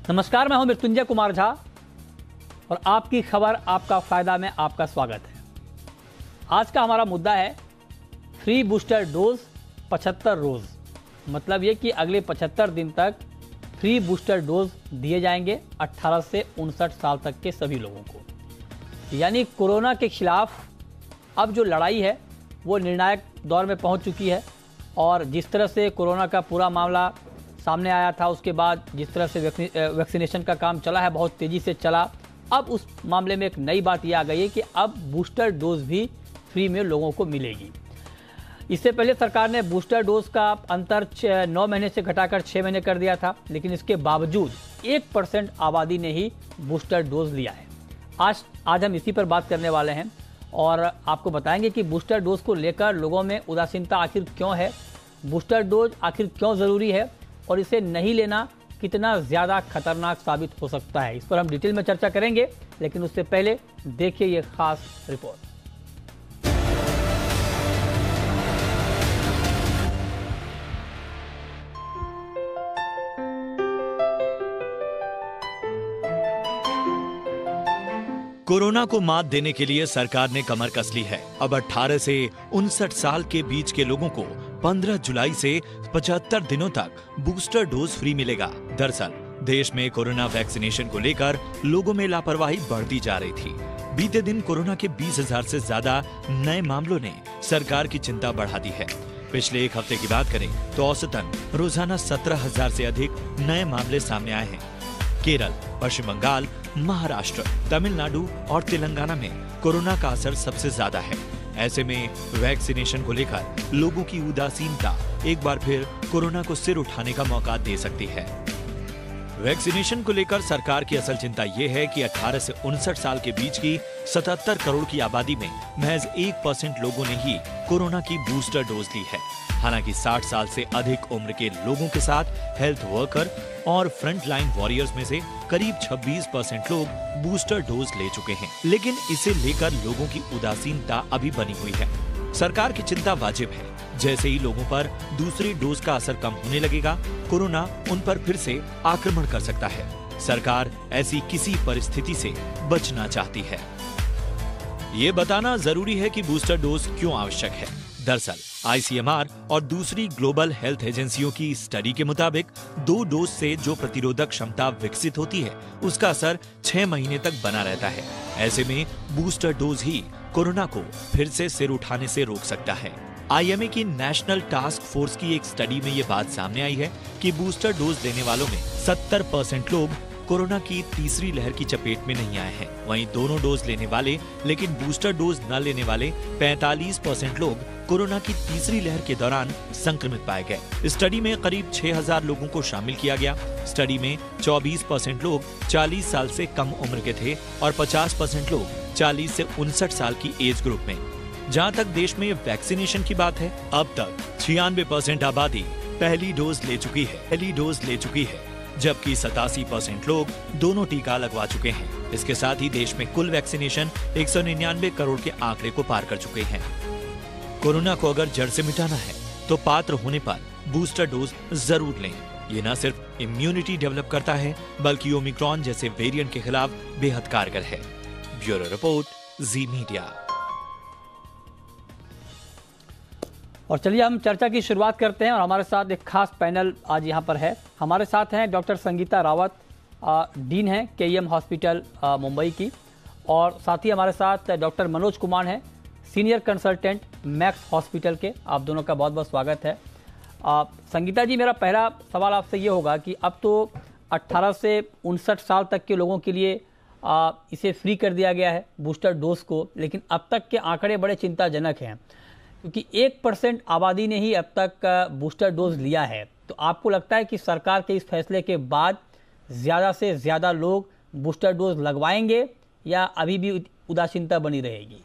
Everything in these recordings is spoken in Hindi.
नमस्कार, मैं हूं मृत्युंजय कुमार झा और आपकी खबर आपका फायदा में आपका स्वागत है। आज का हमारा मुद्दा है फ्री बूस्टर डोज 75 रोज। मतलब ये कि अगले 75 दिन तक फ्री बूस्टर डोज दिए जाएंगे 18 से 59 साल तक के सभी लोगों को। यानी कोरोना के खिलाफ अब जो लड़ाई है वो निर्णायक दौर में पहुंच चुकी है और जिस तरह से कोरोना का पूरा मामला सामने आया था, उसके बाद जिस तरह से वैक्सीनेशन का काम चला है, बहुत तेज़ी से चला। अब उस मामले में एक नई बात यह आ गई है कि अब बूस्टर डोज भी फ्री में लोगों को मिलेगी। इससे पहले सरकार ने बूस्टर डोज का अंतर 9 महीने से घटाकर 6 महीने कर दिया था, लेकिन इसके बावजूद 1% आबादी ने ही बूस्टर डोज लिया है। आज हम इसी पर बात करने वाले हैं और आपको बताएंगे कि बूस्टर डोज को लेकर लोगों में उदासीनता आखिर क्यों है, बूस्टर डोज आखिर क्यों ज़रूरी है और इसे नहीं लेना कितना ज़्यादा खतरनाक साबित हो सकता है। इस पर हम डिटेल में चर्चा करेंगे, लेकिन उससे पहले देखिए ये खास रिपोर्ट। कोरोना को मात देने के लिए सरकार ने कमर कस ली है। अब 18 से 59 साल के बीच के लोगों को 15 जुलाई से 75 दिनों तक बूस्टर डोज फ्री मिलेगा। दरअसल देश में कोरोना वैक्सीनेशन को लेकर लोगों में लापरवाही बढ़ती जा रही थी। बीते दिन कोरोना के 20,000 से ज्यादा नए मामलों ने सरकार की चिंता बढ़ा दी है। पिछले एक हफ्ते की बात करें तो औसतन रोजाना 17,000 से अधिक नए मामले सामने आए हैं। केरल, पश्चिम बंगाल, महाराष्ट्र, तमिलनाडु और तेलंगाना में कोरोना का असर सबसे ज्यादा है। ऐसे में वैक्सीनेशन को लेकर लोगों की उदासीनता एक बार फिर कोरोना को सिर उठाने का मौका दे सकती है। वैक्सीनेशन को लेकर सरकार की असल चिंता ये है कि 18 से 59 साल के बीच की 77 करोड़ की आबादी में महज 1% लोगों ने ही कोरोना की बूस्टर डोज ली है। हालांकि 60 साल से अधिक उम्र के लोगों के साथ हेल्थ वर्कर और फ्रंट लाइन वॉरियर्स में से करीब 26% लोग बूस्टर डोज ले चुके हैं, लेकिन इसे लेकर लोगों की उदासीनता अभी बनी हुई है। सरकार की चिंता वाजिब है। जैसे ही लोगों पर दूसरी डोज का असर कम होने लगेगा, कोरोना उन पर फिर से आक्रमण कर सकता है। सरकार ऐसी किसी परिस्थिति से बचना चाहती है। ये बताना जरूरी है कि बूस्टर डोज क्यों आवश्यक है। दरअसल ICMR और दूसरी ग्लोबल हेल्थ एजेंसियों की स्टडी के मुताबिक 2 डोज से जो प्रतिरोधक क्षमता विकसित होती है, उसका असर 6 महीने तक बना रहता है। ऐसे में बूस्टर डोज ही कोरोना को फिर से सिर उठाने से रोक सकता है। IMA की नेशनल टास्क फोर्स की एक स्टडी में ये बात सामने आई है कि बूस्टर डोज लेने वालों में 70% लोग कोरोना की तीसरी लहर की चपेट में नहीं आए हैं। वहीं दोनों डोज लेने वाले लेकिन बूस्टर डोज न लेने वाले 45% लोग कोरोना की तीसरी लहर के दौरान संक्रमित पाए गए। स्टडी में करीब 6,000 लोगों को शामिल किया गया। स्टडी में 24% लोग 40 साल से कम उम्र के थे और 50% लोग 40 से 59 साल की एज ग्रुप में। जहां तक देश में वैक्सीनेशन की बात है, अब तक 96% आबादी पहली डोज ले चुकी है, जबकि 87% लोग दोनों टीका लगवा चुके हैं। इसके साथ ही देश में कुल वैक्सीनेशन 199 करोड़ के आंकड़े को पार कर चुके हैं। कोरोना को अगर जड़ से मिटाना है तो पात्र होने पर बूस्टर डोज जरूर लें। ये न सिर्फ इम्यूनिटी डेवलप करता है, बल्कि ओमिक्रॉन जैसे वेरिएंट के खिलाफ बेहद कारगर है। Bureau report, Zee Media. और चलिए हम चर्चा की शुरुआत करते हैं और हमारे साथ एक खास पैनल आज यहाँ पर है। हमारे साथ हैं डॉक्टर संगीता रावत, डीन हैं KEM हॉस्पिटल मुंबई की, और साथ ही हमारे साथ डॉक्टर मनोज कुमार हैं, सीनियर कंसल्टेंट मैक्स हॉस्पिटल के। आप दोनों का बहुत बहुत स्वागत है। संगीता जी, मेरा पहला सवाल आपसे ये होगा कि अब तो 18 से 59 साल तक के लोगों के लिए इसे फ्री कर दिया गया है बूस्टर डोज को, लेकिन अब तक के आंकड़े बड़े चिंताजनक हैं क्योंकि 1% आबादी ने ही अब तक बूस्टर डोज लिया है। तो आपको लगता है कि सरकार के इस फैसले के बाद ज़्यादा से ज़्यादा लोग बूस्टर डोज लगवाएंगे या अभी भी उदासीनता बनी रहेगी?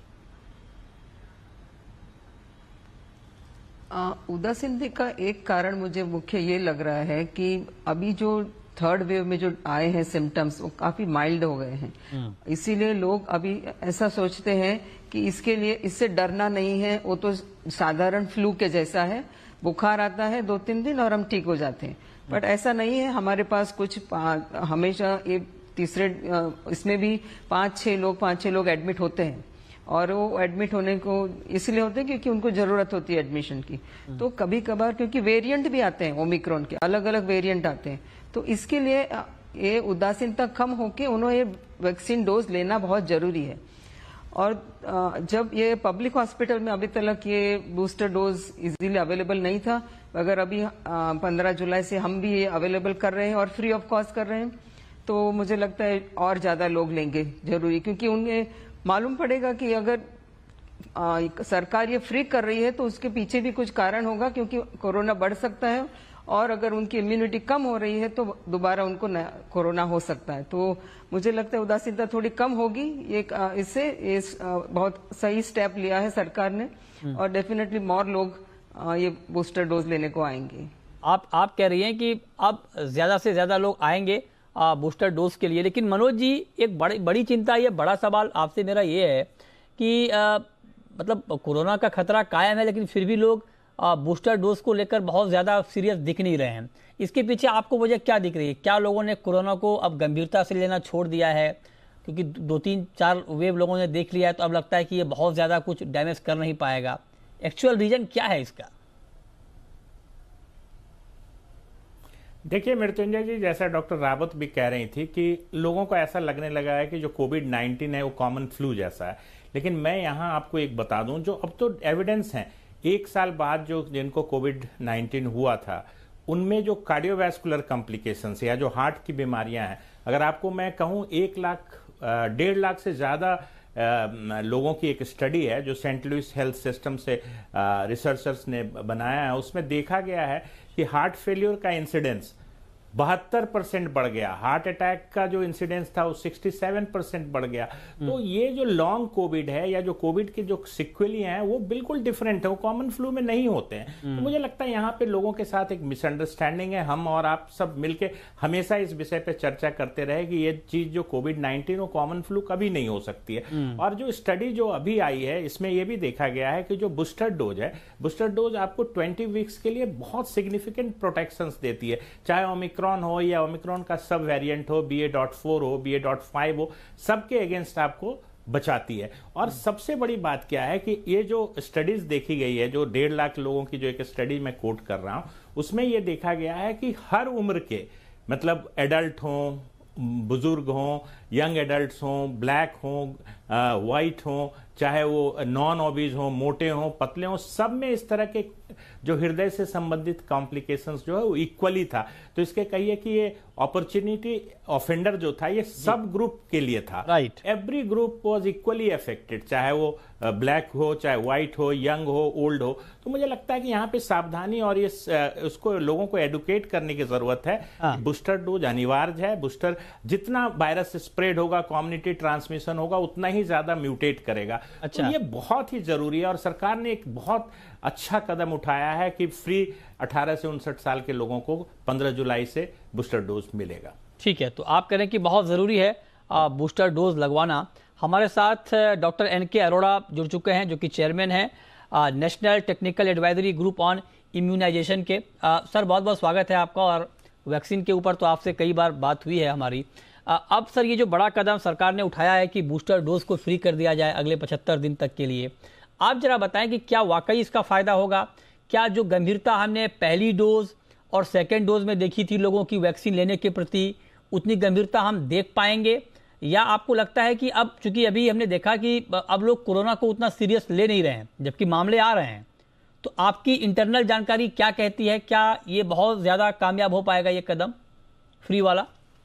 उदासीनता का एक कारण मुझे मुख्य ये लग रहा है कि अभी जो थर्ड वेव में जो आए हैं सिम्टम्स, वो काफी माइल्ड हो गए हैं। इसीलिए लोग अभी ऐसा सोचते हैं कि इसके लिए इससे डरना नहीं है, वो तो साधारण फ्लू के जैसा है, बुखार आता है 2-3 दिन और हम ठीक हो जाते हैं। बट ऐसा नहीं है, हमारे पास कुछ हमेशा ये तीसरे इसमें भी 5-6 लोग एडमिट होते हैं, और वो एडमिट होने को इसलिए होते हैं क्योंकि उनको जरूरत होती है एडमिशन की। तो कभी कभार क्योंकि वेरिएंट भी आते हैं, ओमिक्रॉन के अलग अलग वेरिएंट आते हैं, तो इसके लिए ये उदासीनता कम होके उन्हें ये वैक्सीन डोज लेना बहुत जरूरी है। और जब ये पब्लिक हॉस्पिटल में अभी तक ये बूस्टर डोज इजीली अवेलेबल नहीं था, अगर अभी 15 जुलाई से हम भी ये अवेलेबल कर रहे हैं और फ्री ऑफ कॉस्ट कर रहे हैं, तो मुझे लगता है और ज्यादा लोग लेंगे जरूरी, क्योंकि उन्हें मालूम पड़ेगा कि अगर सरकार ये फ्री कर रही है तो उसके पीछे भी कुछ कारण होगा, क्योंकि कोरोना बढ़ सकता है और अगर उनकी इम्यूनिटी कम हो रही है तो दोबारा उनको कोरोना हो सकता है। तो मुझे लगता है उदासीनता थोड़ी कम होगी। इससे बहुत सही स्टेप लिया है सरकार ने, और डेफिनेटली मोर लोग ये बूस्टर डोज लेने को आएंगे। आप कह रही हैं कि अब ज्यादा से ज्यादा लोग आएंगे बूस्टर डोज के लिए, लेकिन मनोज जी एक बड़ी चिंता, ये बड़ा सवाल आपसे मेरा ये है कि मतलब कोरोना का खतरा कायम है, लेकिन फिर भी लोग बूस्टर डोज को लेकर बहुत ज़्यादा सीरियस दिख नहीं रहे हैं। इसके पीछे आपको वजह क्या दिख रही है? क्या लोगों ने कोरोना को अब गंभीरता से लेना छोड़ दिया है, क्योंकि 2-3-4 वेव लोगों ने देख लिया है, तो अब लगता है कि ये बहुत ज़्यादा कुछ डैमेज कर नहीं पाएगा? एक्चुअल रीजन क्या है इसका? देखिए मृत्युंजय जी, जैसा डॉक्टर रावत भी कह रही थी कि लोगों को ऐसा लगने लगा है कि जो कोविड-19 है वो कॉमन फ्लू जैसा है, लेकिन मैं यहाँ आपको एक बता दूं, जो अब तो एविडेंस है 1 साल बाद जो जिनको कोविड-19 हुआ था उनमें जो कार्डियोवैस्कुलर कॉम्प्लिकेशंस या जो हार्ट की बीमारियां हैं, अगर आपको मैं कहूं 1 लाख से ज़्यादा लोगों की एक स्टडी है जो सेंट लुइस हेल्थ सिस्टम से रिसर्चर्स ने बनाया है, उसमें देखा गया है कि हार्ट फेलियर का इंसिडेंस 72% बढ़ गया, हार्ट अटैक का जो इंसिडेंस था वो 67% बढ़ गया। तो ये जो लॉन्ग कोविड है या जो कोविड के जो सिक्वेली हैं वो बिल्कुल डिफरेंट है, वो कॉमन फ्लू में नहीं होते हैं। तो मुझे लगता है यहाँ पे लोगों के साथ एक मिसअंडरस्टैंडिंग है। हम और आप सब मिलके हमेशा इस विषय पे चर्चा करते रहे कि ये चीज जो कोविड-19 वो कॉमन फ्लू कभी नहीं हो सकती है। और जो स्टडी जो अभी आई है इसमें ये भी देखा गया है कि जो बूस्टर डोज है, बूस्टर डोज आपको 20 वीक्स के लिए बहुत सिग्निफिकेंट प्रोटेक्शन देती है, चाहे ओमिक्रॉन हो या ओमिक्रॉन का सब वेरिएंट हो, BA.4 हो, BA.5 हो, सबके अगेंस्ट आपको बचाती है। और सबसे बड़ी बात क्या है कि ये जो स्टडीज देखी गई है, जो 1.5 लाख लोगों की जो एक स्टडी मैं कोट कर रहा हूं, उसमें यह देखा गया है कि हर उम्र के, मतलब एडल्ट हों, बुजुर्ग हों, यंग एडल्ट्स हों, ब्लैक हों, वाइट हों, चाहे वो नॉन ओबीज हों, मोटे हों, पतले हों, सब में इस तरह के जो हृदय से संबंधित कॉम्प्लिकेशंस जो है वो इक्वली था। तो इसके कहिए कि ये अपॉर्चुनिटी ऑफेंडर जो था ये सब ग्रुप के लिए था, right. Every group was equally affected, चाहे वो ब्लैक हो, चाहे व्हाइट हो, यंग हो, ओल्ड हो। तो मुझे लगता है कि यहाँ पे सावधानी और ये उसको लोगों को एडुकेट करने की जरूरत है। बूस्टर डोज अनिवार्य है। बूस्टर जितना वायरस स्प्रेड होगा, कम्युनिटी ट्रांसमिशन होगा, उतना ही ज्यादा म्यूटेट करेगा। अच्छा। तो ये बहुत ही जरूरी है और सरकार ने एक बहुत अच्छा कदम उठाया है कि फ्री 18 से 59 साल के लोगों को 15 जुलाई से बूस्टर डोज मिलेगा। ठीक है, तो आप कह रहे हैं कि बहुत ज़रूरी है बूस्टर डोज लगवाना। हमारे साथ डॉक्टर NK अरोड़ा जुड़ चुके हैं, जो कि चेयरमैन हैं national technical advisory group on immunization के। सर बहुत बहुत स्वागत है आपका। और वैक्सीन के ऊपर तो आपसे कई बार बात हुई है हमारी। अब सर ये जो बड़ा कदम सरकार ने उठाया है कि बूस्टर डोज को फ्री कर दिया जाए अगले 75 दिन तक के लिए, आप जरा बताएं कि क्या वाकई इसका फायदा होगा? क्या जो गंभीरता हमने पहली डोज और सेकेंड डोज में देखी थी लोगों की वैक्सीन लेने के प्रति, उतनी गंभीरता हम देख पाएंगे? या आपको लगता है कि अब चूंकि अभी हमने देखा कि अब लोग कोरोना को उतना सीरियस ले नहीं रहे हैं जबकि मामले आ रहे हैं, तो आपकी इंटरनल जानकारी क्या कहती है, क्या ये बहुत ज्यादा कामयाब हो पाएगा ये कदम फ्री वाला?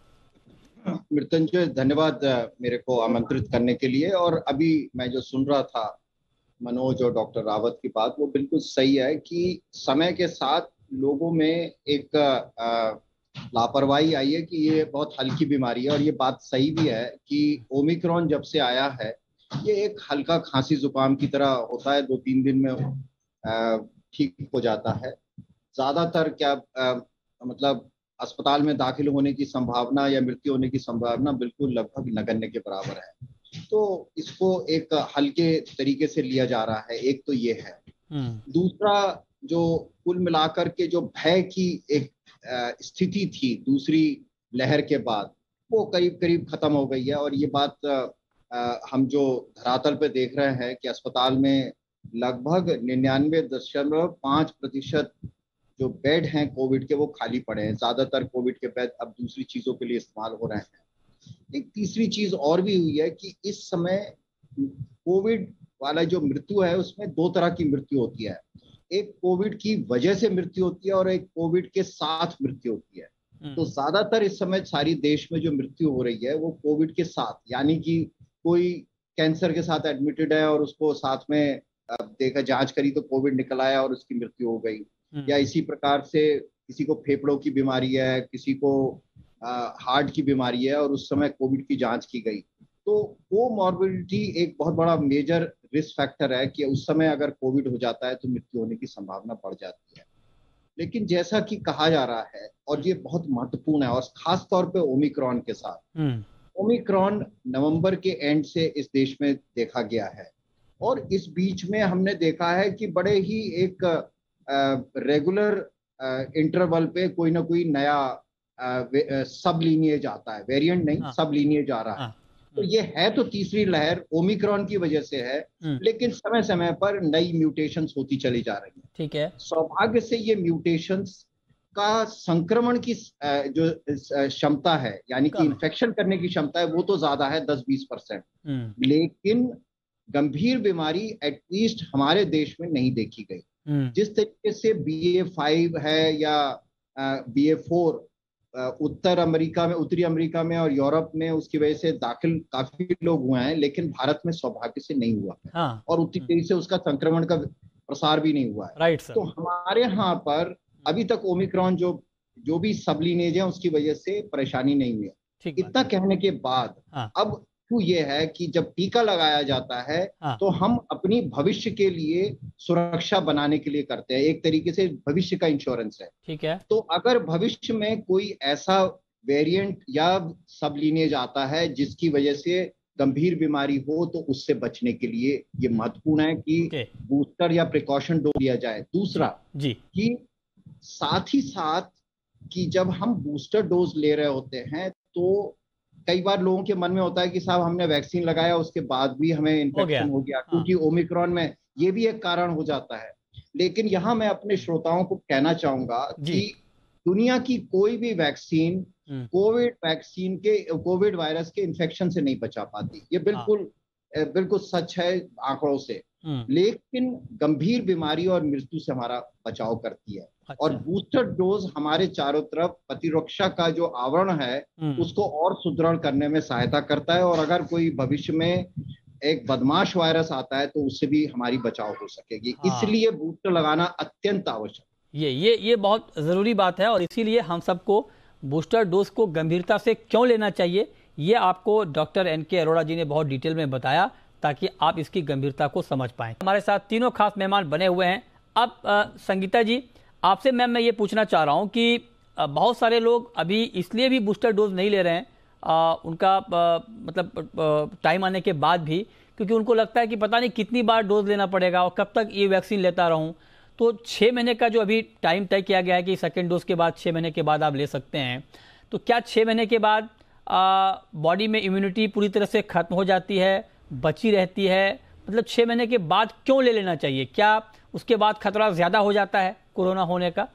मृत्युंजय, धन्यवाद मेरे को आमंत्रित करने के लिए। और अभी मैं जो सुन रहा था मनोज और डॉक्टर रावत की बात, वो बिल्कुल सही है कि समय के साथ लोगों में एक लापरवाही आई है कि ये बहुत हल्की बीमारी है। और ये बात सही भी है कि ओमिक्रॉन जब से आया है ये एक हल्का खांसी जुकाम की तरह होता है, 2-3 दिन में ठीक हो जाता है। ज्यादातर मतलब अस्पताल में दाखिल होने की संभावना या मृत्यु होने की संभावना बिल्कुल लगभग नगण्य के बराबर है। तो इसको एक हल्के तरीके से लिया जा रहा है, एक तो ये है। दूसरा, जो कुल मिलाकर के जो भय की एक स्थिति थी दूसरी लहर के बाद, वो करीब करीब खत्म हो गई है। और ये बात हम जो धरातल पे देख रहे हैं कि अस्पताल में लगभग 99.5% जो बेड हैं कोविड के वो खाली पड़े हैं। ज्यादातर कोविड के बेड अब दूसरी चीजों के लिए इस्तेमाल हो रहे हैं। एक तीसरी चीज और भी हुई है कि इस समय कोविड वाला जो मृत्यु है उसमें दो तरह की मृत्यु होती है। एक कोविड की वजह से मृत्यु होती है और एक कोविड के साथ मृत्यु होती है। तो ज्यादातर इस समय सारी देश में जो मृत्यु हो रही है वो कोविड के साथ, यानी कि कोई कैंसर के साथ एडमिटेड है और उसको साथ में देखा जांच करी तो कोविड निकल आया और उसकी मृत्यु हो गई, या इसी प्रकार से किसी को फेफड़ों की बीमारी है, किसी को हार्ट की बीमारी है और उस समय कोविड की जांच की गई। तो वो मॉर्बिडिटी एक बहुत बड़ा मेजर रिस्क फैक्टर है कि उस समय अगर कोविड हो जाता है तो मृत्यु होने की संभावना बढ़ जाती है। लेकिन जैसा कि कहा जा रहा है, और ये बहुत महत्वपूर्ण है, और खास तौर पे ओमिक्रॉन के साथ, ओमिक्रॉन नवंबर के एंड से इस देश में देखा गया है और इस बीच में हमने देखा है कि बड़े ही एक रेगुलर इंटरवल पे कोई ना कोई नया सब लीनिएज आता है, वेरिएंट नहीं, सब लीनिएज आ रहा है। तो ये है तो तीसरी लहर ओमिक्रॉन की वजह से है, लेकिन समय समय पर नई म्यूटेशंस होती चली जा रही है। ठीक है, सौभाग्य से ये म्यूटेशंस का संक्रमण की जो क्षमता है, यानी कि इन्फेक्शन करने की क्षमता है, वो तो ज्यादा है 10-20%, लेकिन गंभीर बीमारी एटलीस्ट हमारे देश में नहीं देखी गई। जिस तरीके से BA.5 है या BA.4 उत्तरी अमेरिका में और यूरोप में उसकी वजह से दाखिल काफी लोग हुए हैं, लेकिन भारत में सौभाग्य से नहीं हुआ है। और उतनी तेजी से उसका संक्रमण का प्रसार भी नहीं हुआ है। Right sir. तो हमारे यहाँ पर अभी तक ओमिक्रॉन जो भी सब लीनेज है उसकी वजह से परेशानी नहीं हुई है। इतना कहने के बाद अब ये है कि जब टीका लगाया जाता है तो हम अपनी भविष्य के लिए सुरक्षा बनाने के लिए करते हैं, एक तरीके से भविष्य का इंश्योरेंस है। ठीक है, तो अगर भविष्य में कोई ऐसा वेरिएंट या सब लीनेज आता है जिसकी वजह से गंभीर बीमारी हो तो उससे बचने के लिए ये महत्वपूर्ण है कि बूस्टर या प्रिकॉशन डोज लिया जाए। दूसरा जी कि साथ ही साथ कि जब हम बूस्टर डोज ले रहे होते हैं तो कई बार लोगों के मन में होता है कि साहब हमने वैक्सीन लगाया उसके बाद भी हमें इन्फेक्शन हो गया, क्योंकि ओमिक्रॉन में ये भी एक कारण हो जाता है। लेकिन यहाँ मैं अपने श्रोताओं को कहना चाहूंगा कि दुनिया की कोई भी वैक्सीन कोविड वायरस के इन्फेक्शन से नहीं बचा पाती, ये बिल्कुल सच है आंकड़ों से। लेकिन गंभीर बीमारी और मृत्यु से हमारा बचाव करती है। और बूस्टर डोज हमारे चारों तरफ प्रतिरक्षा का जो आवरण है उसको और सुदृढ़ करने में सहायता करता है, और अगर कोई भविष्य में एक बदमाश वायरस आता है तो उससे भी हमारी बचाव हो सकेगी। इसलिए बूस्टर लगाना अत्यंत आवश्यक। ये बहुत जरूरी बात है, और इसीलिए हम सबको बूस्टर डोज को गंभीरता से क्यों लेना चाहिए ये आपको डॉक्टर NK अरोड़ा जी ने बहुत डिटेल में बताया, ताकि आप इसकी गंभीरता को समझ पाएं। हमारे साथ तीनों खास मेहमान बने हुए हैं। अब संगीता जी, आपसे मैम मैं ये पूछना चाह रहा हूँ कि बहुत सारे लोग अभी इसलिए भी बूस्टर डोज नहीं ले रहे हैं, उनका मतलब टाइम आने के बाद भी, क्योंकि उनको लगता है कि पता नहीं कितनी बार डोज लेना पड़ेगा और कब तक ये वैक्सीन लेता रहूं। तो 6 महीने का जो अभी टाइम तय किया गया है कि सेकेंड डोज के बाद 6 महीने के बाद आप ले सकते हैं, तो क्या 6 महीने के बाद बॉडी में इम्यूनिटी पूरी तरह से खत्म हो जाती है, बची रहती है? मतलब 6 महीने के बाद क्यों ले लेना चाहिए? क्या उसके बाद खतरा ज्यादा हो जाता है कोरोना होने का?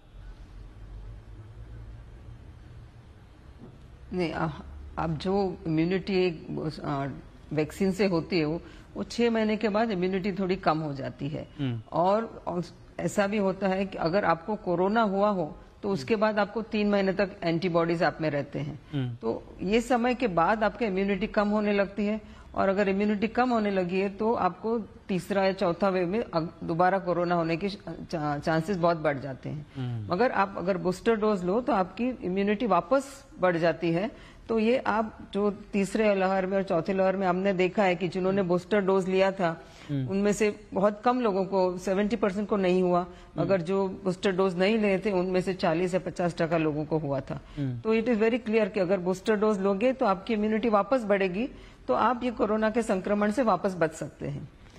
नहीं, अब जो इम्यूनिटी वैक्सीन से होती है वो 6 महीने के बाद इम्यूनिटी थोड़ी कम हो जाती है। और ऐसा भी होता है कि अगर आपको कोरोना हुआ हो तो उसके बाद आपको 3 महीने तक एंटीबॉडीज आप में रहते हैं। तो ये समय के बाद आपकी इम्यूनिटी कम होने लगती है, और अगर इम्यूनिटी कम होने लगी है तो आपको तीसरा या चौथा वेव में दोबारा कोरोना होने के चांसेस बहुत बढ़ जाते हैं। मगर आप अगर बूस्टर डोज लो तो आपकी इम्यूनिटी वापस बढ़ जाती है। तो ये आप जो तीसरे लहर में और चौथे लहर में हमने देखा है कि जिन्होंने बूस्टर डोज लिया था उनमें से बहुत कम लोगों को, 70% को नहीं हुआ, मगर जो बूस्टर डोज नहीं लिए थे उनमें से 40 या 50% लोगों को हुआ था। तो इट इज वेरी क्लियर कि अगर बूस्टर डोज लोगे तो आपकी इम्यूनिटी वापस बढ़ेगी, तो आप ये कोरोना के संक्रमण से वापस बच सकते हैं।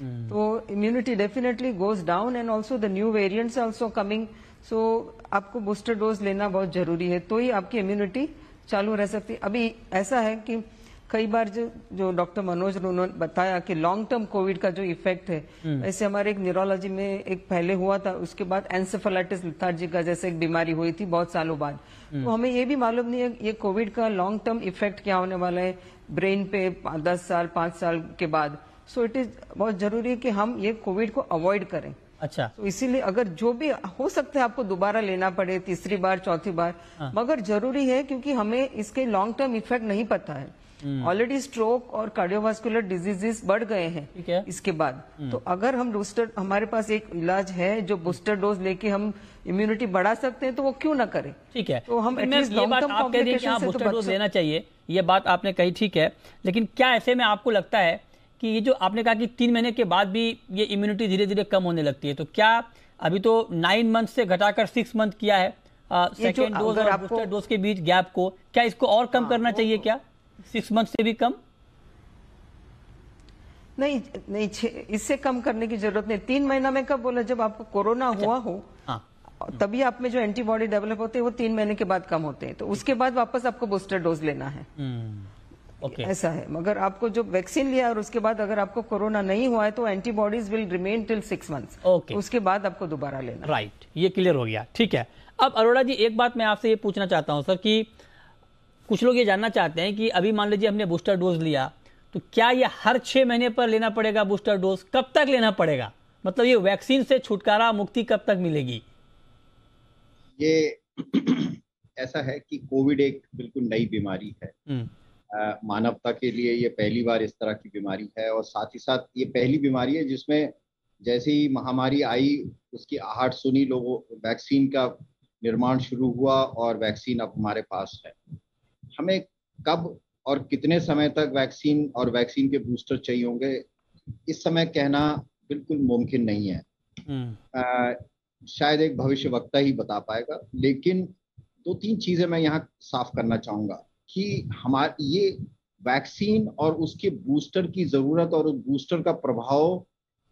तो immunity definitely goes down and also the new variants also coming. So आपको बूस्टर डोज लेना बहुत जरूरी है, तो ही आपकी इम्यूनिटी चालू रह सकती है। अभी ऐसा है कि कई बार जो डॉक्टर मनोज ने उन्होंने बताया कि लॉन्ग टर्म कोविड का जो इफेक्ट है, ऐसे हमारे एक न्यूरोलॉजी में एक पहले हुआ था, उसके बाद एंसेफेलाइटिस लिथार्जी का जैसे एक बीमारी हुई थी बहुत सालों बाद। तो हमें ये भी मालूम नहीं है ये कोविड का लॉन्ग टर्म इफेक्ट क्या होने वाला है ब्रेन पे 10 साल 5 साल के बाद। सो इट इज बहुत जरूरी है कि हम ये कोविड को अवॉइड करें। अच्छा, तो इसीलिए अगर जो भी हो सकता है आपको दोबारा लेना पड़े, तीसरी बार चौथी बार, मगर जरूरी है क्योंकि हमें इसके लॉन्ग टर्म इफेक्ट नहीं पता है। ऑलरेडी स्ट्रोक और कार्डियोवास्कुलर डिजीजेस बढ़ गए हैं इसके बाद। तो अगर हम बूस्टर, हमारे पास एक इलाज है जो बूस्टर डोज लेके हम इम्यूनिटी बढ़ा सकते हैं, तो वो क्यों ना करें। ठीक है, तो हम एटलीस्ट ये बात आप कह रहे हैं कि हाँ बूस्टर डोज लेना चाहिए, ये बात आपने कही, ठीक है। लेकिन क्या ऐसे में आपको लगता है कि ये जो आपने कहा कि 3 महीने के बाद भी ये इम्यूनिटी धीरे धीरे कम होने लगती है, तो क्या अभी तो 9 मंथ से घटाकर 6 मंथ किया है सेकेंड डोज और बूस्टर डोज के बीच गैप को, क्या इसको और कम करना चाहिए क्या 6 मंथ से भी कम? नहीं, इससे कम करने की जरूरत नहीं। 3 महीना में कब बोला, जब आपको कोरोना हुआ हो तभी आप में जो एंटीबॉडी डेवलप होते हैं वो 3 महीने के बाद कम होते हैं, तो उसके बाद वापस आपको बूस्टर डोज लेना है। ओके, ऐसा है। मगर आपको जो वैक्सीन लिया और उसके बाद अगर आपको कोरोना नहीं हुआ है तो antibodies will remain till 6 months. Okay, उसके बाद आपको दोबारा लेना। राइट, ये क्लियर हो गया, ठीक है। अब अरोड़ा जी एक बात मैं आपसे ये पूछना चाहता हूं सर कि कुछ लोग ये जानना चाहते हैं कि अभी मान लीजिए हमने बूस्टर डोज लिया, तो क्या ये हर 6 महीने पर लेना पड़ेगा बूस्टर डोज? कब तक लेना पड़ेगा? मतलब ये वैक्सीन से छुटकारा मुक्ति कब तक मिलेगी? ये ऐसा है कि कोविड एक बिल्कुल नई बीमारी है। मानवता के लिए ये पहली बार इस तरह की बीमारी है, और साथ ही साथ ये पहली बीमारी है जिसमें जैसे ही महामारी आई उसकी आहट सुनी, लोगों वैक्सीन का निर्माण शुरू हुआ और वैक्सीन अब हमारे पास है। हमें कब और कितने समय तक वैक्सीन और वैक्सीन के बूस्टर चाहिए होंगे इस समय कहना बिल्कुल मुमकिन नहीं है। शायद एक भविष्यवक्ता ही बता पाएगा, लेकिन 2-3 चीजें मैं यहाँ साफ करना चाहूंगा कि हमारे ये वैक्सीन और उसके बूस्टर की जरूरत और उस बूस्टर का प्रभाव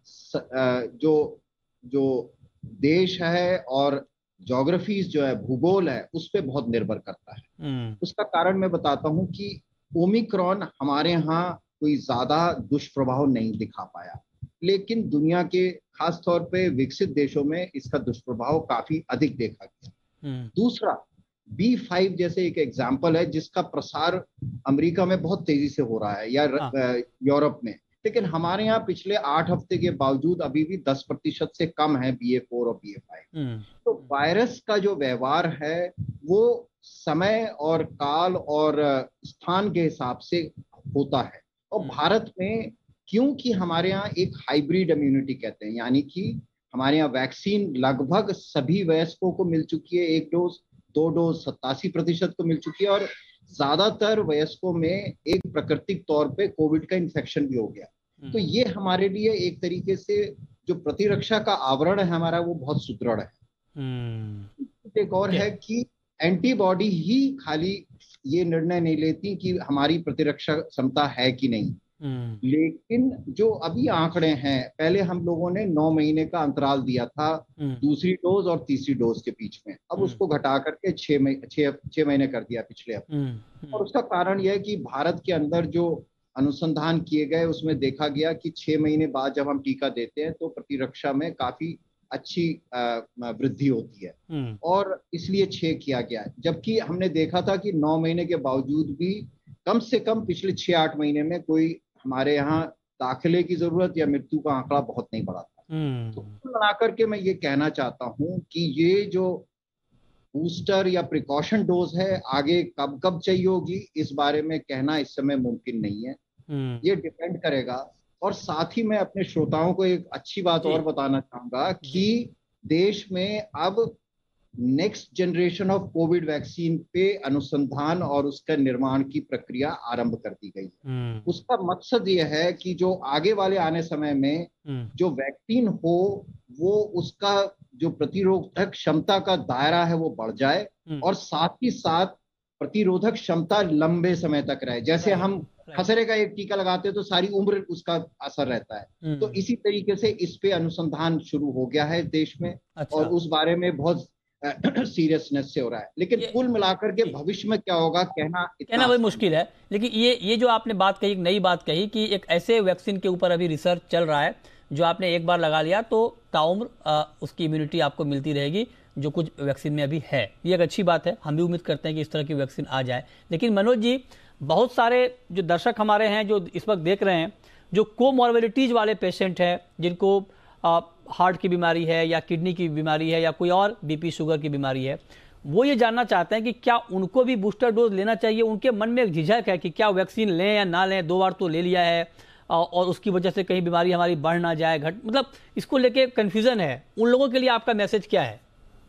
जो देश है और ज्योग्राफीज जो है, भूगोल है, उस पर बहुत निर्भर करता है। उसका कारण मैं बताता हूँ कि ओमिक्रॉन हमारे यहाँ कोई ज्यादा दुष्प्रभाव नहीं दिखा पाया, लेकिन दुनिया के खास तौर पे विकसित देशों में इसका दुष्प्रभाव काफी अधिक देखा गया। दूसरा, B5 जैसे एक एग्जाम्पल है जिसका प्रसार अमेरिका में बहुत तेजी से हो रहा है या यूरोप में, लेकिन हमारे यहाँ पिछले 8 हफ्ते के बावजूद अभी भी 10% से कम है BA4 और BA5। तो वायरस का जो व्यवहार है वो समय और काल और स्थान के हिसाब से होता है। और भारत में क्योंकि हमारे यहाँ एक हाइब्रिड इम्यूनिटी कहते हैं, यानी कि हमारे यहाँ वैक्सीन लगभग सभी वयस्कों को मिल चुकी है, 1 डोज 2 डोज 87% को मिल चुकी है, और ज्यादातर वयस्कों में एक प्राकृतिक तौर पे कोविड का इन्फेक्शन भी हो गया। तो ये हमारे लिए एक तरीके से जो प्रतिरक्षा का आवरण है हमारा वो बहुत सुदृढ़ है। एक और है कि एंटीबॉडी ही खाली ये निर्णय नहीं लेती कि हमारी प्रतिरक्षा क्षमता है कि नहीं, लेकिन जो अभी आंकड़े हैं, पहले हम लोगों ने 9 महीने का अंतराल दिया था दूसरी डोज और तीसरी डोज के बीच में, अब उसको घटा करके 6 महीने कर दिया पिछले हफ्ते। और उसका कारण यह है कि भारत के अंदर जो अनुसंधान किए गए उसमें देखा गया कि 6 महीने बाद जब हम टीका देते हैं तो प्रतिरक्षा में काफी अच्छी वृद्धि होती है, और इसलिए 6 किया गया है। जबकि हमने देखा था कि 9 महीने के बावजूद भी कम से कम पिछले 6-8 महीने में कोई हमारे यहाँ दाखिले की जरूरत या मृत्यु का आंकड़ा बहुत नहीं बढ़ा था। तो कुल मिलाकर के मैं ये कहना चाहता हूँ कि ये जो बूस्टर या प्रिकॉशन डोज है आगे कब कब चाहिए होगी इस बारे में कहना इस समय मुमकिन नहीं है। ये डिपेंड करेगा। और साथ ही मैं अपने श्रोताओं को एक अच्छी बात और बताना चाहूंगा कि देश में अब next generation of covid vaccine पे अनुसंधान और उसका निर्माण की प्रक्रिया आरंभ कर दी गई है। उसका मकसद यह है कि जो आगे वाले आने समय में जो वैक्सीन हो वो उसका जो प्रतिरोधक क्षमता का दायरा है वो बढ़ जाए, और साथ ही साथ प्रतिरोधक क्षमता लंबे समय तक रहे। जैसे हम खसरे का एक टीका लगाते हैं तो सारी उम्र उसका असर रहता है। तो इसी तरीके से इस पे अनुसंधान शुरू हो गया है देश में। अच्छा। और उस बारे में बहुत सीरियसनेस से हो रहा है, लेकिन कुल मिलाकर के भविष्य में क्या होगा कहना वही मुश्किल है। लेकिन ये जो आपने बात कही, एक नई बात कही कि एक ऐसे वैक्सीन के ऊपर अभी रिसर्च चल रहा है जो आपने एक बार लगा लिया तो ताउम्र उसकी इम्यूनिटी आपको मिलती रहेगी, जो कुछ वैक्सीन में अभी है। ये एक अच्छी बात है, हम भी उम्मीद करते हैं कि इस तरह की वैक्सीन आ जाए। लेकिन मनोज जी, बहुत सारे जो दर्शक हमारे हैं जो इस वक्त देख रहे हैं, जो कोमॉर्बिडिटीज वाले पेशेंट हैं, जिनको हार्ट की बीमारी है या किडनी की बीमारी है या कोई और बीपी शुगर की बीमारी है, वो ये जानना चाहते हैं कि क्या उनको भी बूस्टर डोज लेना चाहिए। उनके मन में एक झिझक है कि क्या वैक्सीन लें या ना लें, 2 बार तो ले लिया है और उसकी वजह से कहीं बीमारी हमारी बढ़ ना जाए, मतलब इसको लेके कंफ्यूजन है। उन लोगों के लिए आपका मैसेज क्या है?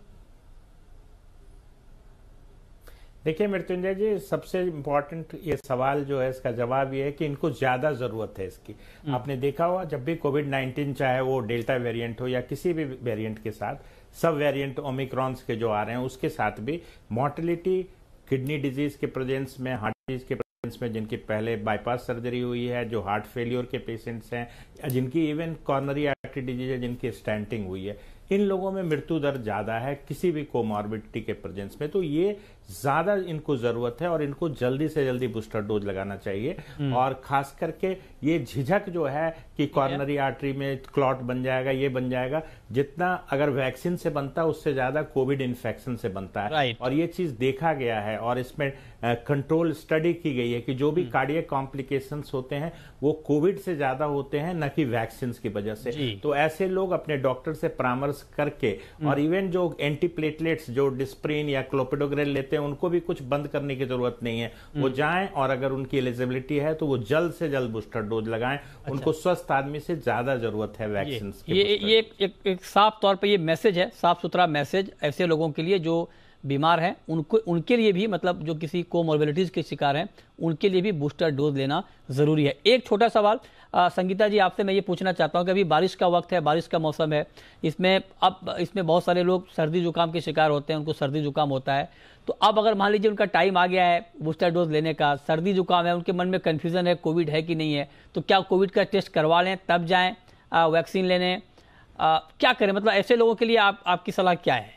देखिए मृत्युंजय जी, सबसे इम्पोर्टेंट ये सवाल जो है इसका जवाब ये है कि इनको ज्यादा जरूरत है इसकी। आपने देखा होगा जब भी कोविड-19 चाहे वो डेल्टा वेरिएंट हो या किसी भी वेरिएंट के साथ, सब वेरिएंट ओमिक्रॉन्स के जो आ रहे हैं उसके साथ भी मॉर्टेलिटी किडनी डिजीज के प्रेजेंस में, हार्ट डिजीज के प्रेजेंस में, जिनकी पहले बाईपास सर्जरी हुई है, जो हार्ट फेलियर के पेशेंट्स हैं, जिनकी इवन कॉर्नरी आर्टरी डिजीज है, जिनकी स्टेंटिंग हुई है, इन लोगों में मृत्यु दर ज्यादा है किसी भी कोमॉर्बिडिटी के प्रेजेंस में। तो ये ज्यादा इनको जरूरत है और इनको जल्दी से जल्दी बूस्टर डोज लगाना चाहिए। और खास करके ये झिझक जो है कि कॉर्नरी आर्टरी में क्लॉट बन जाएगा, ये बन जाएगा, जितना अगर वैक्सीन से बनता है उससे ज्यादा कोविड इन्फेक्शन से बनता है। और ये चीज देखा गया है और इसमें कंट्रोल स्टडी की गई है कि जो भी कार्डियक कॉम्प्लिकेशंस होते हैं वो कोविड से ज्यादा होते हैं, न कि वैक्सीन की वजह से। तो ऐसे लोग अपने डॉक्टर से परामर्श करके, और इवन जो एंटीप्लेटलेट्स जो डिस्प्रिन या क्लोपिडोग्रेल लेते हैं उनको भी कुछ बंद करने की जरूरत नहीं है। वो जाएं और अगर उनकी एलिजिबिलिटी है तो वो जल्द से जल्द बूस्टर डोज लगाएं। उनको स्वस्थ आदमी से ज्यादा जरूरत है वैक्सीन की। ये एक साफ तौर पे ये मैसेज है, साफ सुथरा मैसेज ऐसे लोगों के लिए जो बीमार हैं, उनके लिए भी, मतलब जो किसी कोमॉर्बिडिटीज के शिकार हैं, उनके लिए भी बूस्टर डोज लेना जरूरी है। एक छोटा सवाल संगीता जी आपसे मैं ये पूछना चाहता हूं कि अभी बारिश का वक्त है, बारिश का मौसम है, इसमें बहुत सारे लोग सर्दी जुकाम के शिकार होते हैं, उनको सर्दी जुकाम होता है। तो अब अगर मान लीजिए उनका टाइम आ गया है बूस्टर डोज लेने का, सर्दी जुकाम है, उनके मन में कन्फ्यूजन है कोविड है कि नहीं है, तो क्या कोविड का टेस्ट करवा लें तब जाएं वैक्सीन लेने, क्या करें? मतलब ऐसे लोगों के लिए आपकी सलाह क्या है?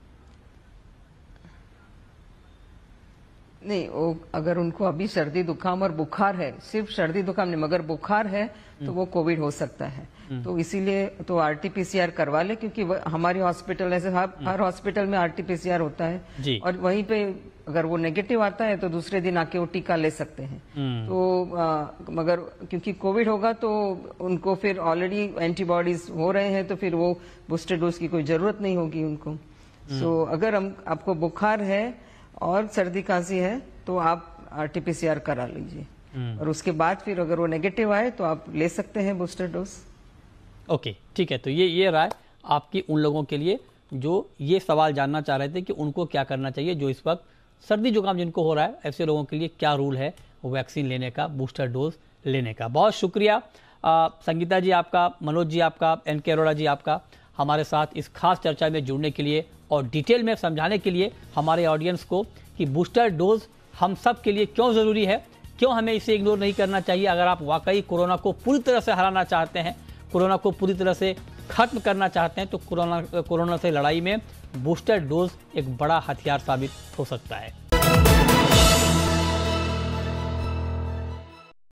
नहीं, वो अगर उनको अभी सर्दी जुकाम और बुखार है, सिर्फ सर्दी जुकाम नहीं मगर बुखार है, तो वो कोविड हो सकता है। तो इसीलिए तो आरटीपीसीआर करवा ले, क्योंकि हमारी हॉस्पिटल ऐसे हर हॉस्पिटल में आरटीपीसीआर होता है और वहीं पे अगर वो नेगेटिव आता है तो दूसरे दिन आके वो टीका ले सकते हैं। तो मगर क्योंकि कोविड होगा तो उनको फिर ऑलरेडी एंटीबॉडीज हो रहे हैं, तो फिर वो बूस्टर डोज की कोई जरूरत नहीं होगी उनको। सो अगर आपको बुखार है और सर्दी खांसी है तो आप आरटीपीसीआर करा लीजिए, और उसके बाद फिर अगर वो नेगेटिव आए तो आप ले सकते हैं बूस्टर डोज। ओके, ठीक है। तो ये राय आपकी उन लोगों के लिए जो ये सवाल जानना चाह रहे थे कि उनको क्या करना चाहिए, जो इस वक्त सर्दी जुकाम जिनको हो रहा है, ऐसे लोगों के लिए क्या रूल है वैक्सीन लेने का, बूस्टर डोज लेने का। बहुत शुक्रिया संगीता जी आपका, मनोज जी आपका, एनके अरोड़ा जी आपका, हमारे साथ इस खास चर्चा में जुड़ने के लिए और डिटेल में समझाने के लिए हमारे ऑडियंस को कि बूस्टर डोज हम सब के लिए क्यों ज़रूरी है, क्यों हमें इसे इग्नोर नहीं करना चाहिए। अगर आप वाकई कोरोना को पूरी तरह से हराना चाहते हैं, कोरोना को पूरी तरह से खत्म करना चाहते हैं, तो कोरोना से लड़ाई में बूस्टर डोज एक बड़ा हथियार साबित हो सकता है।